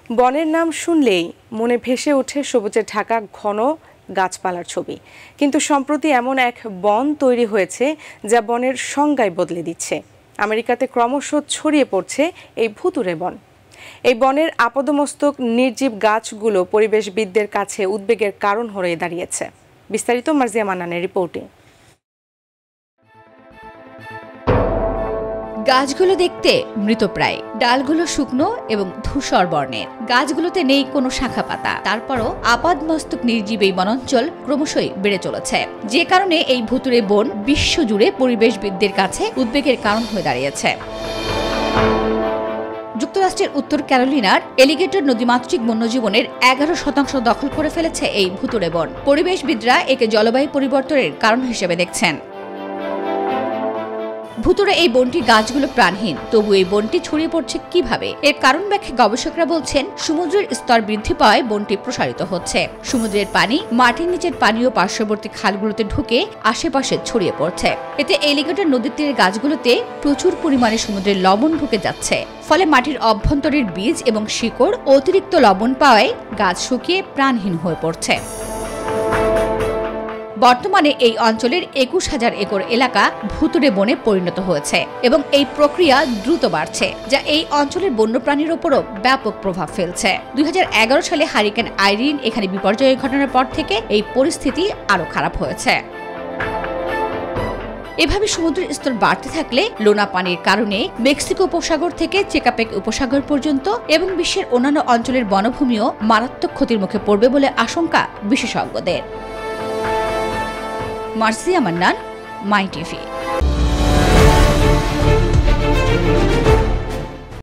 বনের নাম শুনলেই মনে ভেসে ওঠে সবুজে ঢাকা ঘন গাছপালার ছবি, কিন্তু সম্প্রতি এমন এক বন তৈরি হয়েছে যা বনের সংজ্ঞাই বদলে দিচ্ছে। আমেরিকাতে ক্রমশ ছড়িয়ে পড়ছে এই ভুতুড়ে বন। এই বনের আপদমস্তক নির্জীব গাছগুলো পরিবেশবিদদের কাছে উদ্বেগের কারণ হয়ে দাঁড়িয়েছে। বিস্তারিত মার্জিয়া মান্নানের রিপোর্টে। গাছগুলো দেখতে মৃতপ্রায়, ডালগুলো শুকনো এবং ধূসর বর্ণের। গাছগুলোতে নেই কোনো শাখা পাতা, তারপরও আপাদমস্তক নির্জীব এই বনাঞ্চল ক্রমশই বেড়ে চলেছে, যে কারণে এই ভুতুড়ে বন বিশ্বজুড়ে পরিবেশবিদদের কাছে উদ্বেগের কারণ হয়ে দাঁড়িয়েছে। যুক্তরাষ্ট্রের উত্তর ক্যারোলিনার এলিগেটর নদীমাতৃক বন্যজীবনের 11% দখল করে ফেলেছে এই ভুতুড়ে বন। পরিবেশবিদরা একে জলবায়ু পরিবর্তনের কারণ হিসেবে দেখছেন। ভুতুড়ে এই বনটির গাছগুলো প্রাণহীন, তবু এই বনটি ছড়িয়ে পড়ছে কিভাবে? এর কারণ ব্যাখ্যা গবেষকরা বলছেন, সমুদ্রের স্তর বৃদ্ধি পাওয়ায় বনটি প্রসারিত হচ্ছে। সমুদ্রের পানি মাটির নিচের পানি ও পার্শ্ববর্তী খালগুলোতে ঢুকে আশেপাশে ছড়িয়ে পড়ছে। এতে এলিগেটর নদীর তীরের গাছগুলোতে প্রচুর পরিমাণে সমুদ্রের লবণ ঢুকে যাচ্ছে। ফলে মাটির অভ্যন্তরের বীজ এবং শিকড় অতিরিক্ত লবণ পাওয়ায় গাছ শুকিয়ে প্রাণহীন হয়ে পড়ছে। বর্তমানে এই অঞ্চলের 21,000 একর এলাকা ভুতুড়ে বনে পরিণত হয়েছে এবং এই প্রক্রিয়া দ্রুত বাড়ছে, যা এই অঞ্চলের বন্যপ্রাণীর উপরও ব্যাপক প্রভাব ফেলছে। 2011 সালে হারিকেন আইরিন এখানে বিপর্যয়ের ঘটনার পর থেকে এই পরিস্থিতি আরও খারাপ হয়েছে। এভাবে সমুদ্রের স্তর বাড়তে থাকলে লোনা পানির কারণে মেক্সিকো উপসাগর থেকে চেকাপেক উপসাগর পর্যন্ত এবং বিশ্বের অন্যান্য অঞ্চলের বনভূমিও মারাত্মক ক্ষতির মুখে পড়বে বলে আশঙ্কা বিশেষজ্ঞদের। মার্জিয়া মান্নান, মাইটিভি।